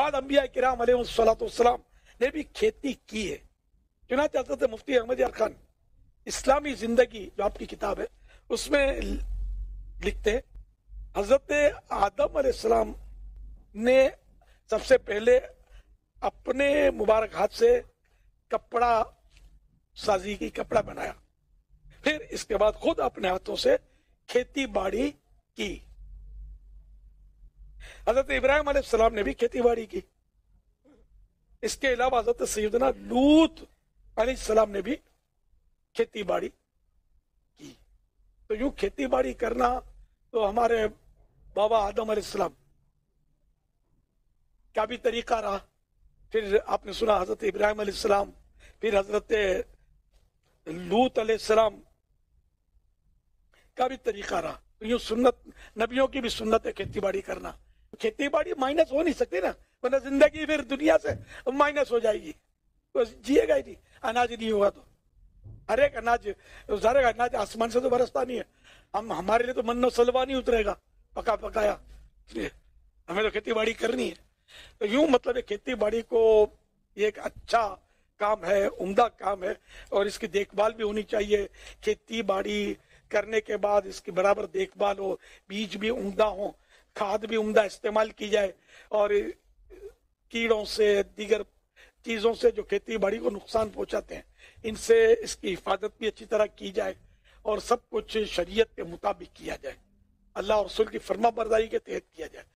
بعد انبیاء کرام علیہ السلام نے بھی کھیتی کی ہے. چنانچہ حضرت مفتی احمد یار خان اسلامی زندگی جو آپ کی کتاب ہے اس میں لکھتے ہیں حضرت آدم علیہ السلام نے سب سے پہلے اپنے مبارک ہاتھ سے کپڑا سازی کی، کپڑا بنایا، پھر اس کے بعد خود اپنے ہاتھوں سے کھیتی باڑی کی. حضرت ابراہیم علیہ السلام نے بھی کھیتی باڑی کی. اس کے علاوہ حضرت سیدنا لوط علیہ السلام نے بھی کھیتی باڑی کی. تو یوں کھیتی باڑی کرنا تو ہمارے بابا آدم علیہ السلام کا بھی طریقہ رہا. پھر آپ نے سنا حضرت ابراہیم علیہ السلام، پھر حضرت لوط علیہ السلام کا بھی طریقہ رہا. یوں سنت، نبیوں کی بھی سنت ہے کھیتی باڑی کرنا. کھیتی باڑی مائنس ہو نہیں سکتی نا، ورنہ زندگی پھر دنیا سے مائنس ہو جائے گی، تو جیے گا ہی نہیں. اناج نہیں ہوگا تو ہر ایک اناج، سارے اناج آسمان سے تو برستا نہیں ہے. ہمارے لیے تو من و سلوا نہیں اترے گا پکا پکایا، ہمیں تو کھیتی باڑی کرنی ہے. تو یوں مطلب ہے کھیتی باڑی کو یہ ایک اچھا کام ہے، عمدہ کام ہے، اور اس کی دیکھ بھال بھی ہونی چاہیے. کھیتی باڑی کرنے کے بعد اس کی برابر دیکھ بھال ہو، بیج بھی عمدہ ہو، کھاد بھی عمدہ استعمال کی جائے، اور کیڑوں سے، دیگر چیزوں سے جو کھیتی باڑی کو نقصان پہنچاتے ہیں ان سے اس کی حفاظت بھی اچھی طرح کی جائے، اور سب کچھ شریعت کے مطابق کیا جائے، اللہ اور رسول کی فرما برداری کے تحت کیا جائے.